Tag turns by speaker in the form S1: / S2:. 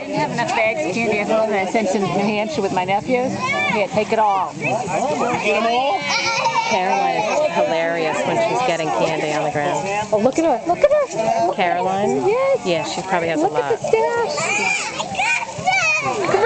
S1: didn't have enough bags of candy at home, and I sent to New Hampshire with my nephews. Here, take it all.
S2: Caroline is hilarious when she's getting candy on the ground.
S1: Oh, look at her. Look at her.
S2: Caroline?
S1: Yes.
S2: Yeah, she probably has
S1: Look
S2: a lot.
S1: Look at the stash.